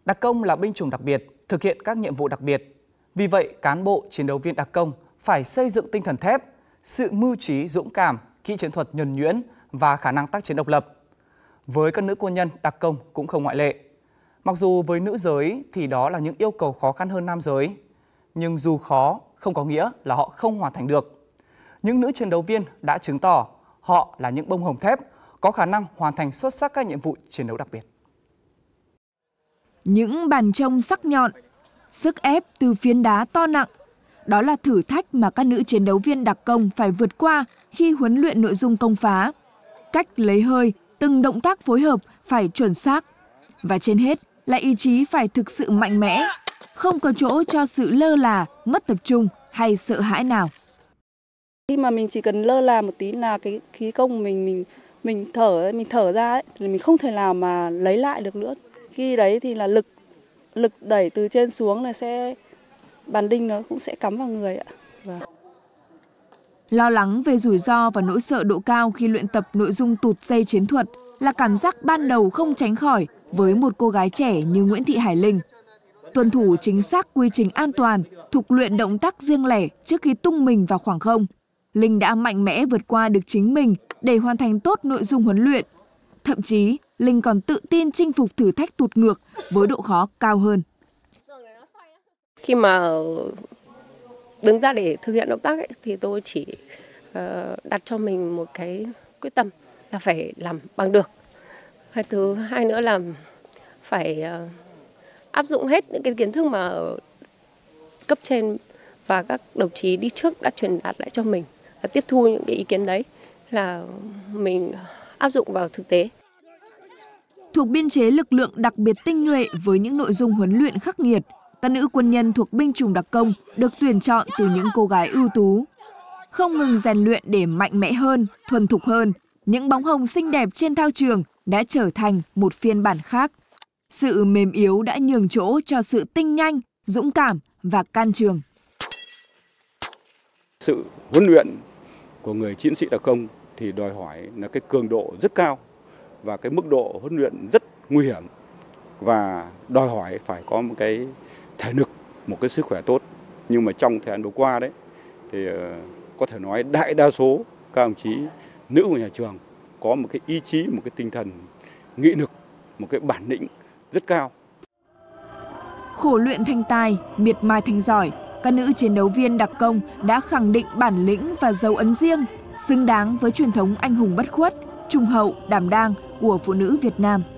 Đặc công là binh chủng đặc biệt, thực hiện các nhiệm vụ đặc biệt. Vì vậy, cán bộ chiến đấu viên đặc công phải xây dựng tinh thần thép, sự mưu trí dũng cảm, kỹ chiến thuật nhuần nhuyễn và khả năng tác chiến độc lập. Với các nữ quân nhân đặc công cũng không ngoại lệ. Mặc dù với nữ giới thì đó là những yêu cầu khó khăn hơn nam giới, nhưng dù khó không có nghĩa là họ không hoàn thành được. Những nữ chiến đấu viên đã chứng tỏ họ là những bông hồng thép, có khả năng hoàn thành xuất sắc các nhiệm vụ chiến đấu đặc biệt. Những bàn trông sắc nhọn, sức ép từ phiến đá to nặng, đó là thử thách mà các nữ chiến đấu viên đặc công phải vượt qua khi huấn luyện nội dung công phá. Cách lấy hơi, từng động tác phối hợp phải chuẩn xác. Và trên hết là ý chí phải thực sự mạnh mẽ, không có chỗ cho sự lơ là, mất tập trung hay sợ hãi nào. Khi mà mình chỉ cần lơ là một tí là cái khí công của mình thở ra ấy, thì mình không thể nào mà lấy lại được nữa. Khi đấy thì là lực đẩy từ trên xuống là bàn đinh nó cũng sẽ cắm vào người ạ. Lo lắng về rủi ro và nỗi sợ độ cao khi luyện tập nội dung tụt dây chiến thuật là cảm giác ban đầu không tránh khỏi với một cô gái trẻ như Nguyễn Thị Hải Linh. Tuân thủ chính xác quy trình an toàn, thục luyện động tác riêng lẻ trước khi tung mình vào khoảng không, Linh đã mạnh mẽ vượt qua được chính mình để hoàn thành tốt nội dung huấn luyện. Thậm chí, Linh còn tự tin chinh phục thử thách tụt ngược với độ khó cao hơn. Khi mà đứng ra để thực hiện động tác ấy, thì tôi chỉ đặt cho mình một cái quyết tâm là phải làm bằng được. Thứ hai nữa là phải áp dụng hết những cái kiến thức mà cấp trên và các đồng chí đi trước đã truyền đạt lại cho mình, và tiếp thu những cái ý kiến đấy là mình áp dụng vào thực tế. Thuộc biên chế lực lượng đặc biệt tinh nhuệ với những nội dung huấn luyện khắc nghiệt, các nữ quân nhân thuộc binh chủng đặc công được tuyển chọn từ những cô gái ưu tú. Không ngừng rèn luyện để mạnh mẽ hơn, thuần thục hơn, những bóng hồng xinh đẹp trên thao trường đã trở thành một phiên bản khác. Sự mềm yếu đã nhường chỗ cho sự tinh nhanh, dũng cảm và can trường. Sự huấn luyện của người chiến sĩ đặc công thì đòi hỏi là cái cường độ rất cao và cái mức độ huấn luyện rất nguy hiểm, và đòi hỏi phải có một cái thể lực, một cái sức khỏe tốt. Nhưng mà trong thời gian vừa qua đấy thì có thể nói đại đa số các đồng chí nữ của nhà trường có một cái ý chí, một cái tinh thần nghị lực, một cái bản lĩnh rất cao. Khổ luyện thành tài, miệt mài thành giỏi, các nữ chiến đấu viên đặc công đã khẳng định bản lĩnh và dấu ấn riêng, xứng đáng với truyền thống anh hùng bất khuất, trung hậu, đảm đang của phụ nữ Việt Nam.